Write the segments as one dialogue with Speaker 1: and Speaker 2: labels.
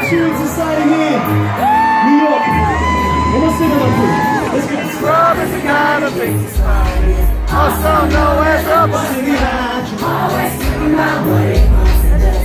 Speaker 1: Shooting Society here, New York. One more single up here. Let's go.
Speaker 2: Scrub is the kind of big society. Also know as trouble.
Speaker 3: Always thinking about what it wants.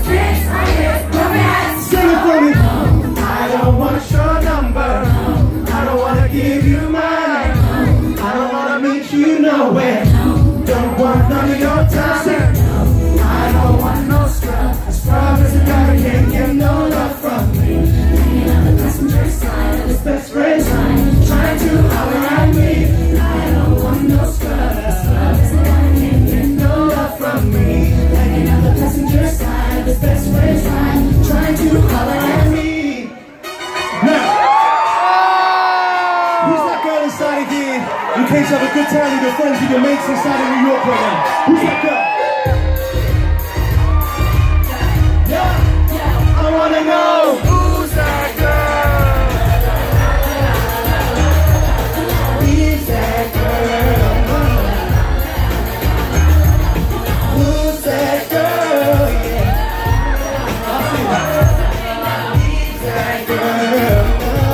Speaker 1: Sing it for me.
Speaker 2: I don't want your number. I don't want to give you mine. I don't want to meet you nowhere. Don't want none of your time. I don't want no scrub. A scrub is a guy who can't get no love from me.
Speaker 3: Hanging on the passenger side of his
Speaker 2: Best friend's trying to holler at me.
Speaker 3: I don't want no scrub. A scrub is a guy who can't get no love from me. Hanging on the passenger side of his best friend's side, trying to holler at me.
Speaker 1: Now, who's that girl inside again? In case you have a good time with your friends, with your mates inside of New York right now. Who's that girl?
Speaker 2: I wanna know who's that girl. Who's that girl? Who's that girl? Yeah. I'll see that. Who's that girl?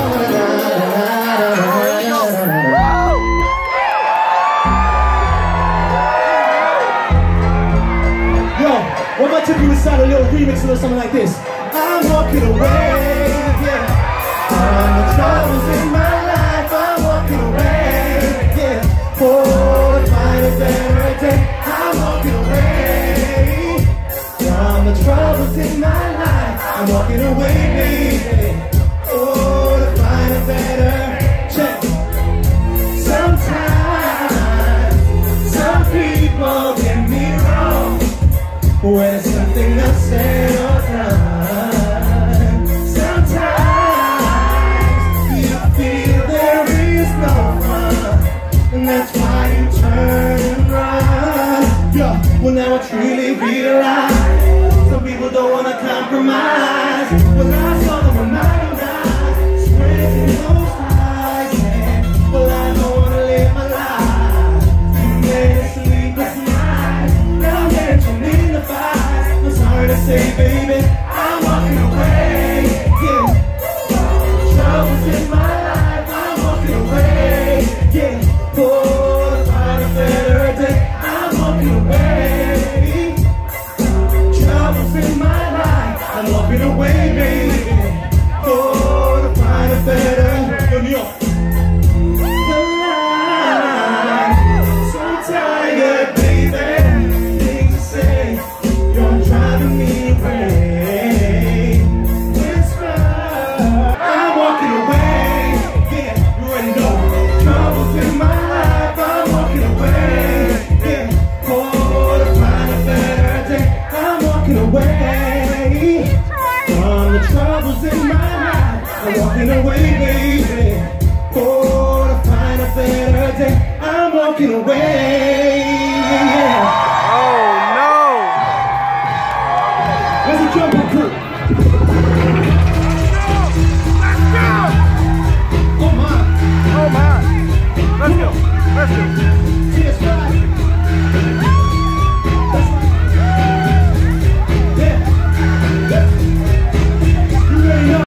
Speaker 1: Yo, what about if you inside a little remix or something like this?
Speaker 2: I'm walking away, yeah. From the troubles in my life, I'm walking away, yeah. For to find a better day, I'm walking away. From the troubles in my life, I'm walking away, baby. Oh, to find a better check. Sometimes, some people get me wrong when it's something I say or done. Sometimes you feel there is no fun, and that's why you turn and run.
Speaker 1: Yeah,
Speaker 2: Well, now I truly realize some people don't want to compromise. Well, I saw them with my own eyes, spreading those lies, yeah. Well, I don't want to live my life. You made a sleepless night. Now I'm catching in the fight. I'm sorry to say, baby, I'm walking away. Yeah. Troubles in my life, I'm walking away. Yeah. For to find a better day, I'm walking away. Troubles in my life, I'm walking away, baby. For to find a better
Speaker 1: New York.
Speaker 2: life. So tired, baby. Things to say, you're driving me away. Whisper, I'm walking away. Yeah, you already know. Troubles in my life, I'm walking away. Yeah, for to find a better day, I'm walking away. From the troubles in my life, I'm walking away, baby. For to find a better day, I'm walking away.